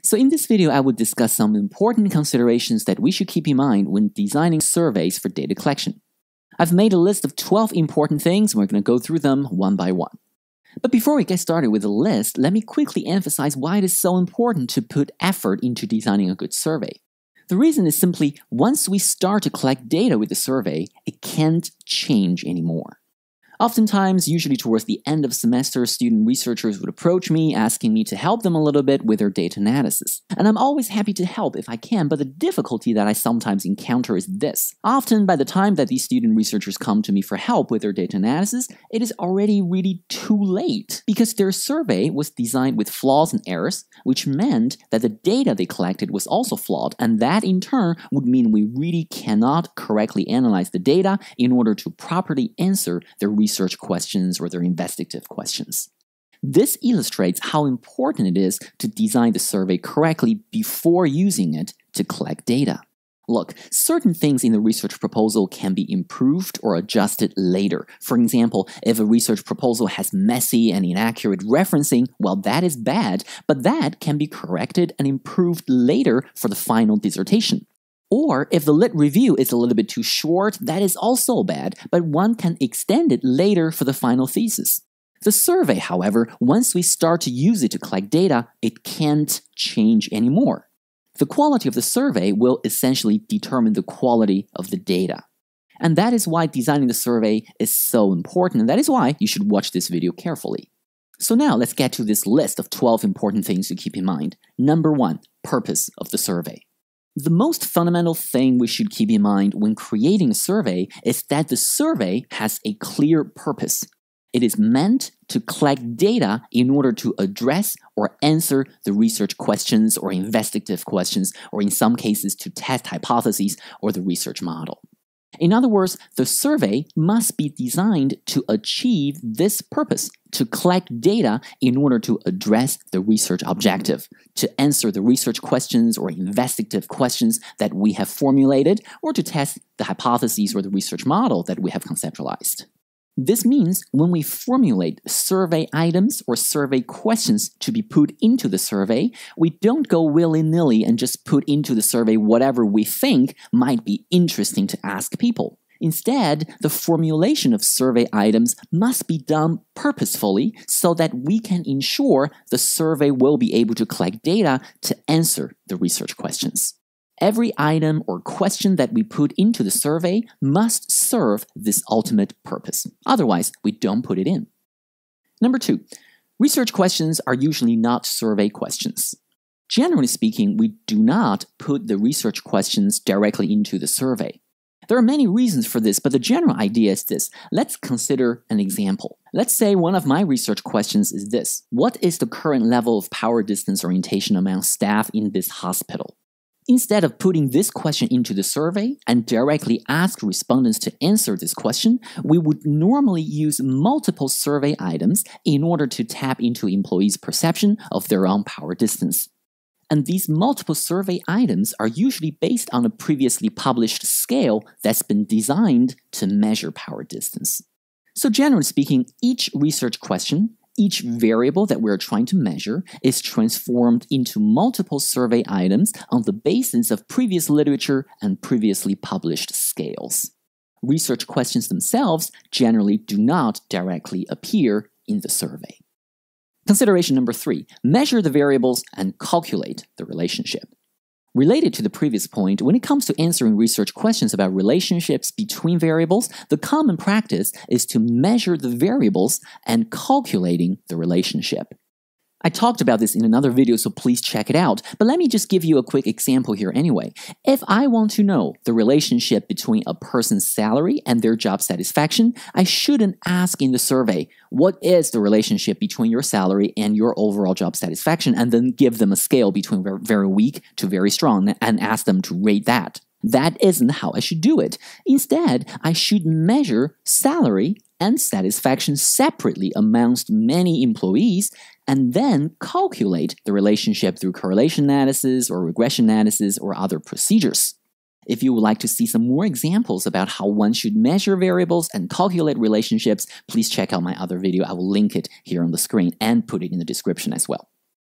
So in this video, I would discuss some important considerations that we should keep in mind when designing surveys for data collection. I've made a list of 12 important things, and we're going to go through them one by one. But before we get started with the list, let me quickly emphasize why it is so important to put effort into designing a good survey. The reason is simply, once we start to collect data with the survey, it can't change anymore. Oftentimes, usually towards the end of semester, student researchers would approach me asking me to help them a little bit with their data analysis. And I'm always happy to help if I can, but the difficulty that I sometimes encounter is this. Often, by the time that these student researchers come to me for help with their data analysis, it is already really too late, because their survey was designed with flaws and errors, which meant that the data they collected was also flawed, and that in turn would mean we really cannot correctly analyze the data in order to properly answer their research questions or their investigative questions. This illustrates how important it is to design the survey correctly before using it to collect data. Look, certain things in the research proposal can be improved or adjusted later. For example, if a research proposal has messy and inaccurate referencing, well, that is bad, but that can be corrected and improved later for the final dissertation. Or if the lit review is a little bit too short, that is also bad, but one can extend it later for the final thesis. The survey, however, once we start to use it to collect data, it can't change anymore. The quality of the survey will essentially determine the quality of the data. And that is why designing the survey is so important, and that is why you should watch this video carefully. So now let's get to this list of 12 important things to keep in mind. Number 1, purpose of the survey. The most fundamental thing we should keep in mind when creating a survey is that the survey has a clear purpose. It is meant to collect data in order to address or answer the research questions or investigative questions, or in some cases to test hypotheses or the research model. In other words, the survey must be designed to achieve this purpose, to collect data in order to address the research objective, to answer the research questions or investigative questions that we have formulated, or to test the hypotheses or the research model that we have conceptualized. This means when we formulate survey items or survey questions to be put into the survey, we don't go willy-nilly and just put into the survey whatever we think might be interesting to ask people. Instead, the formulation of survey items must be done purposefully so that we can ensure the survey will be able to collect data to answer the research questions. Every item or question that we put into the survey must serve this ultimate purpose. Otherwise, we don't put it in. Number 2, research questions are usually not survey questions. Generally speaking, we do not put the research questions directly into the survey. There are many reasons for this, but the general idea is this. Let's consider an example. Let's say one of my research questions is this. What is the current level of power distance orientation among staff in this hospital? Instead of putting this question into the survey and directly ask respondents to answer this question, we would normally use multiple survey items in order to tap into employees' perception of their own power distance. And these multiple survey items are usually based on a previously published scale that's been designed to measure power distance. So generally speaking, each research question, each variable that we're trying to measure is transformed into multiple survey items on the basis of previous literature and previously published scales. Research questions themselves generally do not directly appear in the survey. Consideration number 3, measure the variables and calculate the relationship. Related to the previous point, when it comes to answering research questions about relationships between variables, the common practice is to measure the variables and calculating the relationship. I talked about this in another video, so please check it out, but let me just give you a quick example here anyway. If I want to know the relationship between a person's salary and their job satisfaction, I shouldn't ask in the survey, what is the relationship between your salary and your overall job satisfaction, and then give them a scale between very weak to very strong and ask them to rate that. That isn't how I should do it. Instead, I should measure salary and satisfaction separately amongst many employees and then calculate the relationship through correlation analysis or regression analysis or other procedures. If you would like to see some more examples about how one should measure variables and calculate relationships, please check out my other video. I will link it here on the screen and put it in the description as well.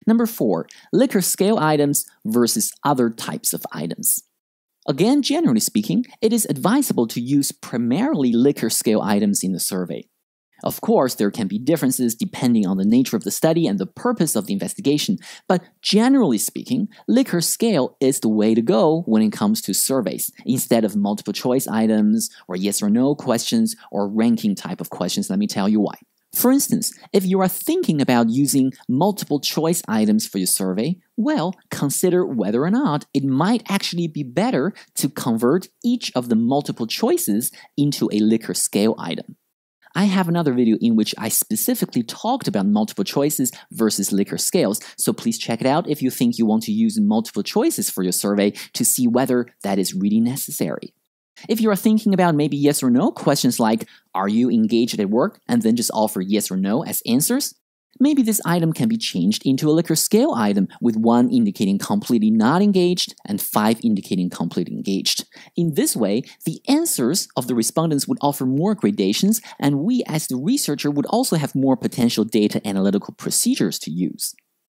Number 4, Likert scale items versus other types of items. Again, generally speaking, it is advisable to use primarily Likert scale items in the survey. Of course, there can be differences depending on the nature of the study and the purpose of the investigation, but generally speaking, Likert scale is the way to go when it comes to surveys, instead of multiple choice items or yes or no questions or ranking type of questions. Let me tell you why. For instance, if you are thinking about using multiple choice items for your survey, well, consider whether or not it might actually be better to convert each of the multiple choices into a Likert scale item. I have another video in which I specifically talked about multiple choices versus Likert scales, so please check it out if you think you want to use multiple choices for your survey to see whether that is really necessary. If you are thinking about maybe yes or no questions like, are you engaged at work, and then just offer yes or no as answers, maybe this item can be changed into a Likert scale item with 1 indicating completely not engaged and 5 indicating completely engaged. In this way, the answers of the respondents would offer more gradations, and we as the researcher would also have more potential data analytical procedures to use.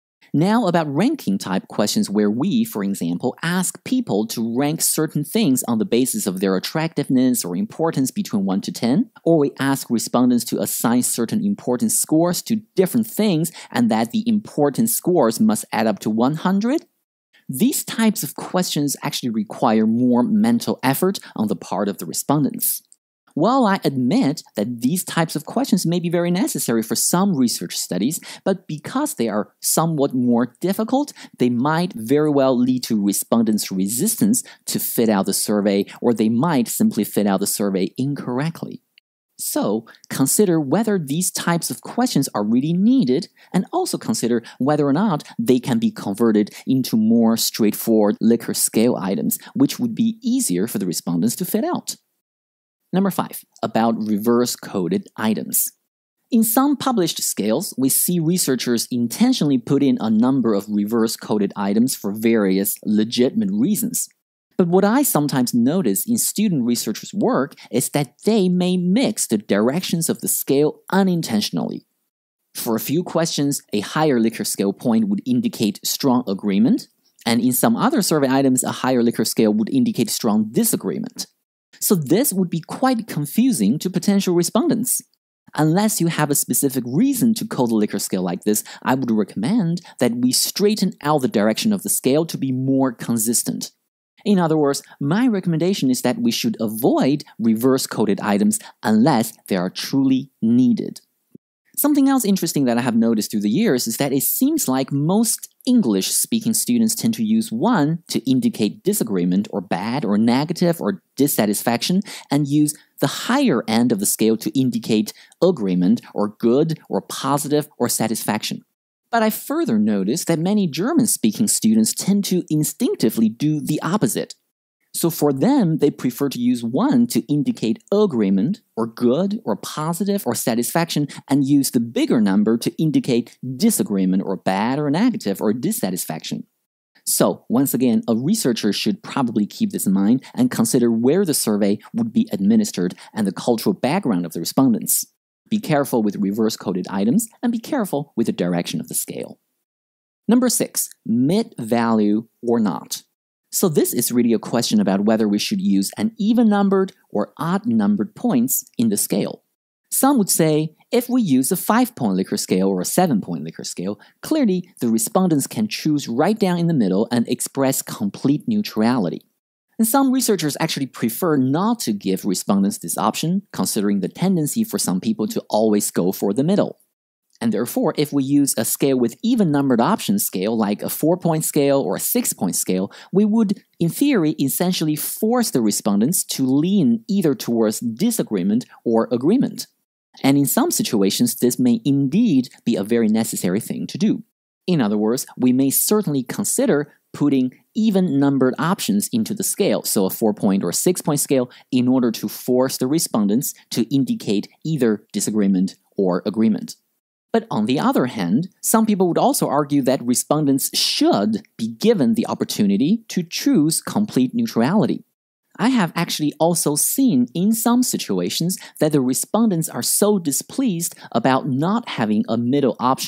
Now about ranking type questions where we, for example, ask people to rank certain things on the basis of their attractiveness or importance between 1 to 10, or we ask respondents to assign certain importance scores to different things and that the importance scores must add up to 100. These types of questions actually require more mental effort on the part of the respondents. While I admit that these types of questions may be very necessary for some research studies, but because they are somewhat more difficult, they might very well lead to respondents' resistance to fit out the survey, or they might simply fit out the survey incorrectly. So, consider whether these types of questions are really needed, and also consider whether or not they can be converted into more straightforward Likert scale items, which would be easier for the respondents to fit out. Number 5, about reverse-coded items. In some published scales, we see researchers intentionally put in a number of reverse-coded items for various legitimate reasons. But what I sometimes notice in student researchers' work is that they may mix the directions of the scale unintentionally. For a few questions, a higher Likert scale point would indicate strong agreement, and in some other survey items, a higher Likert scale would indicate strong disagreement. So this would be quite confusing to potential respondents. Unless you have a specific reason to code the Likert scale like this, I would recommend that we straighten out the direction of the scale to be more consistent. In other words, my recommendation is that we should avoid reverse-coded items unless they are truly needed. Something else interesting that I have noticed through the years is that it seems like most English-speaking students tend to use 1 to indicate disagreement or bad or negative or dissatisfaction, and use the higher end of the scale to indicate agreement or good or positive or satisfaction. But I further noticed that many German-speaking students tend to instinctively do the opposite. So for them, they prefer to use 1 to indicate agreement, or good, or positive, or satisfaction, and use the bigger number to indicate disagreement, or bad, or negative, or dissatisfaction. So, once again, a researcher should probably keep this in mind and consider where the survey would be administered and the cultural background of the respondents. Be careful with reverse-coded items, and be careful with the direction of the scale. Number 6, mid-value or not. So this is really a question about whether we should use an even-numbered or odd-numbered points in the scale. Some would say, if we use a 5-point Likert scale or a 7-point Likert scale, clearly the respondents can choose right down in the middle and express complete neutrality. And some researchers actually prefer not to give respondents this option, considering the tendency for some people to always go for the middle. And therefore, if we use a scale with even-numbered options scale, like a 4-point scale or a 6-point scale, we would, in theory, essentially force the respondents to lean either towards disagreement or agreement. And in some situations, this may indeed be a very necessary thing to do. In other words, we may certainly consider putting even-numbered options into the scale, so a 4-point or 6-point scale, in order to force the respondents to indicate either disagreement or agreement. But on the other hand, some people would also argue that respondents should be given the opportunity to choose complete neutrality. I have actually also seen in some situations that the respondents are so displeased about not having a middle option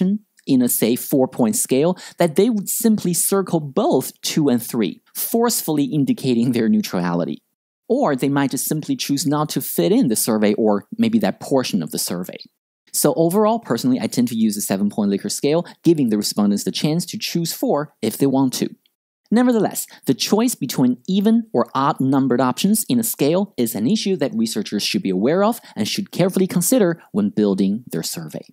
in a, say, 4-point scale, that they would simply circle both 2 and 3, forcefully indicating their neutrality. Or they might just simply choose not to fit in the survey or maybe that portion of the survey. So overall, personally, I tend to use a 7-point Likert scale, giving the respondents the chance to choose 4 if they want to. Nevertheless, the choice between even or odd numbered options in a scale is an issue that researchers should be aware of and should carefully consider when building their survey.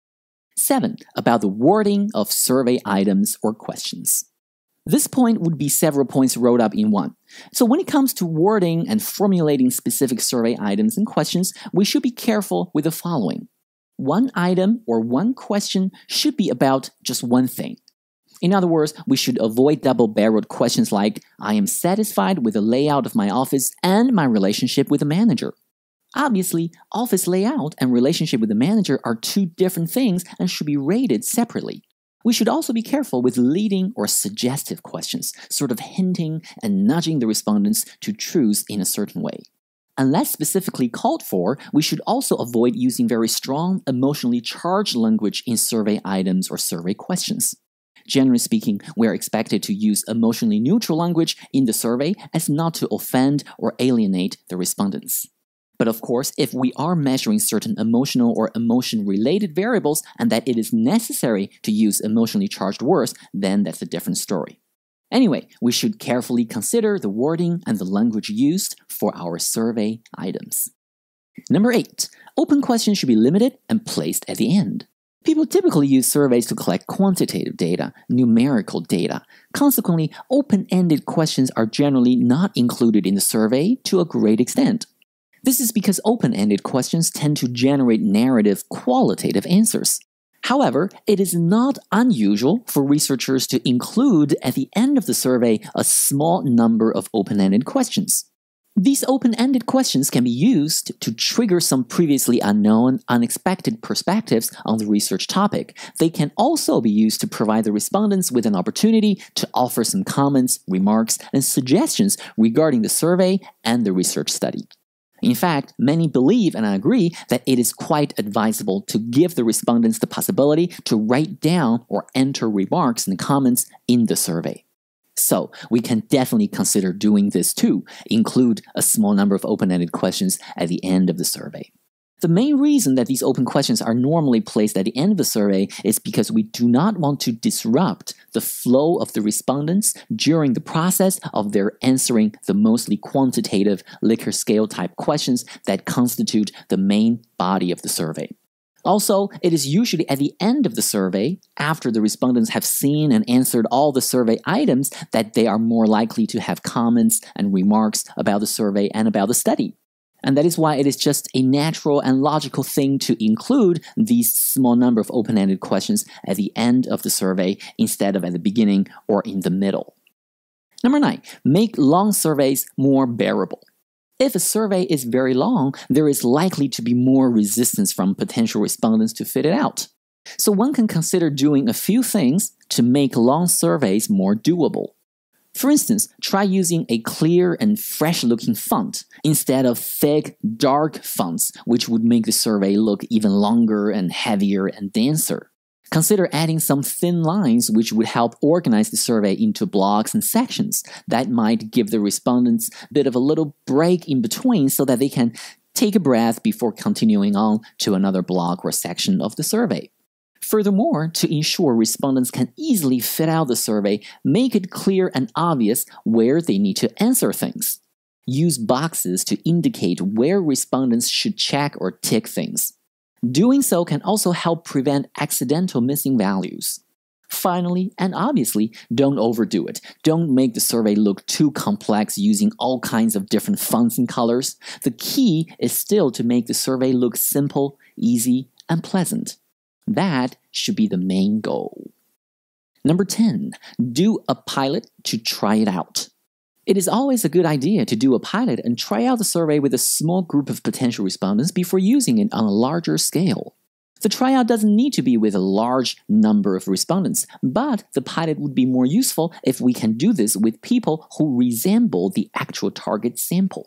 7. About the wording of survey items or questions. This point would be several points rolled up in one. So when it comes to wording and formulating specific survey items and questions, we should be careful with the following. One item or one question should be about just one thing. In other words, we should avoid double-barreled questions like, I am satisfied with the layout of my office and my relationship with the manager. Obviously, office layout and relationship with the manager are two different things and should be rated separately. We should also be careful with leading or suggestive questions, sort of hinting and nudging the respondents to choose in a certain way. Unless specifically called for, we should also avoid using very strong, emotionally charged language in survey items or survey questions. Generally speaking, we are expected to use emotionally neutral language in the survey as not to offend or alienate the respondents. But of course, if we are measuring certain emotional or emotion-related variables and that it is necessary to use emotionally charged words, then that's a different story. Anyway, we should carefully consider the wording and the language used for our survey items. Number 8. Open questions should be limited and placed at the end. People typically use surveys to collect quantitative data, numerical data. Consequently, open-ended questions are generally not included in the survey to a great extent. This is because open-ended questions tend to generate narrative, qualitative answers. However, it is not unusual for researchers to include at the end of the survey a small number of open-ended questions. These open-ended questions can be used to trigger some previously unknown, unexpected perspectives on the research topic. They can also be used to provide the respondents with an opportunity to offer some comments, remarks, and suggestions regarding the survey and the research study. In fact, many believe, and I agree, that it is quite advisable to give the respondents the possibility to write down or enter remarks and comments in the survey. So, we can definitely consider doing this too, include a small number of open-ended questions at the end of the survey. The main reason that these open questions are normally placed at the end of the survey is because we do not want to disrupt the flow of the respondents during the process of their answering the mostly quantitative Likert scale type questions that constitute the main body of the survey. Also, it is usually at the end of the survey, after the respondents have seen and answered all the survey items, that they are more likely to have comments and remarks about the survey and about the study. And that is why it is just a natural and logical thing to include these small number of open-ended questions at the end of the survey instead of at the beginning or in the middle. Number 9, make long surveys more bearable. If a survey is very long, there is likely to be more resistance from potential respondents to fit it out. So one can consider doing a few things to make long surveys more doable. For instance, try using a clear and fresh-looking font instead of thick, dark fonts, which would make the survey look even longer and heavier and denser. Consider adding some thin lines which would help organize the survey into blocks and sections. That might give the respondents a bit of a little break in between so that they can take a breath before continuing on to another block or section of the survey. Furthermore, to ensure respondents can easily fit out the survey, make it clear and obvious where they need to answer things. Use boxes to indicate where respondents should check or tick things. Doing so can also help prevent accidental missing values. Finally, and obviously, don't overdo it. Don't make the survey look too complex using all kinds of different fonts and colors. The key is still to make the survey look simple, easy, and pleasant. That should be the main goal. Number 10, do a pilot to try it out. It is always a good idea to do a pilot and try out the survey with a small group of potential respondents before using it on a larger scale. The tryout doesn't need to be with a large number of respondents, but the pilot would be more useful if we can do this with people who resemble the actual target sample.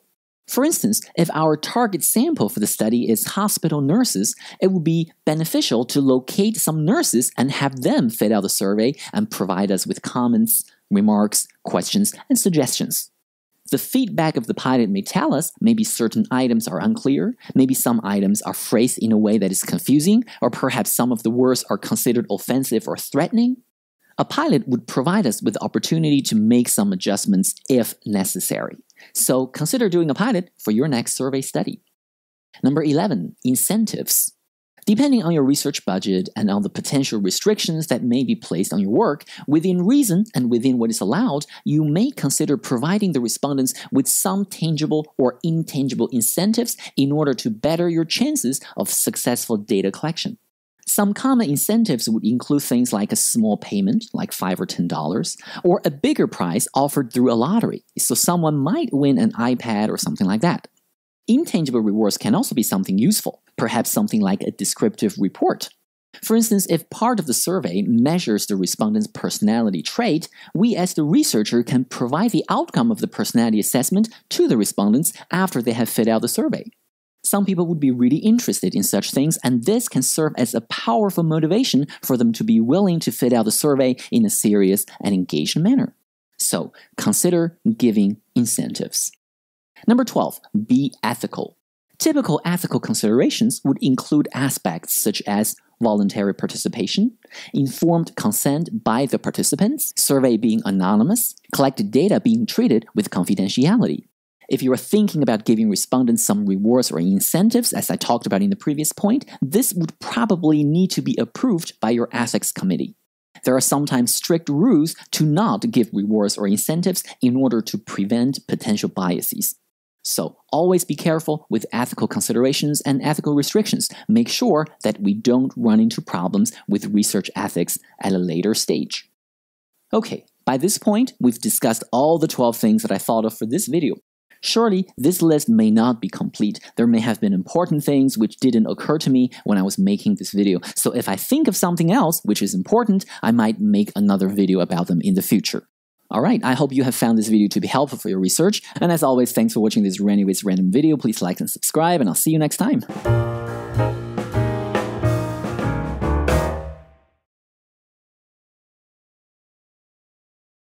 For instance, if our target sample for the study is hospital nurses, it would be beneficial to locate some nurses and have them fill out the survey and provide us with comments, remarks, questions, and suggestions. The feedback of the pilot may tell us maybe certain items are unclear, maybe some items are phrased in a way that is confusing, or perhaps some of the words are considered offensive or threatening. A pilot would provide us with the opportunity to make some adjustments if necessary. So consider doing a pilot for your next survey study. Number 11, incentives. Depending on your research budget and on the potential restrictions that may be placed on your work, within reason and within what is allowed, you may consider providing the respondents with some tangible or intangible incentives in order to better your chances of successful data collection. Some common incentives would include things like a small payment, like $5 or $10, or a bigger prize offered through a lottery, so someone might win an iPad or something like that. Intangible rewards can also be something useful, perhaps something like a descriptive report. For instance, if part of the survey measures the respondent's personality trait, we as the researcher can provide the outcome of the personality assessment to the respondents after they have filled out the survey. Some people would be really interested in such things, and this can serve as a powerful motivation for them to be willing to fill out the survey in a serious and engaged manner. So, consider giving incentives. Number 12, be ethical. Typical ethical considerations would include aspects such as voluntary participation, informed consent by the participants, survey being anonymous, collected data being treated with confidentiality. If you are thinking about giving respondents some rewards or incentives, as I talked about in the previous point, this would probably need to be approved by your ethics committee. There are sometimes strict rules to not give rewards or incentives in order to prevent potential biases. So always be careful with ethical considerations and ethical restrictions. Make sure that we don't run into problems with research ethics at a later stage. Okay, by this point, we've discussed all the 12 things that I thought of for this video. Surely, this list may not be complete. There may have been important things which didn't occur to me when I was making this video. So if I think of something else which is important, I might make another video about them in the future. Alright, I hope you have found this video to be helpful for your research. And as always, thanks for watching this Rennie with Random video. Please like and subscribe, and I'll see you next time.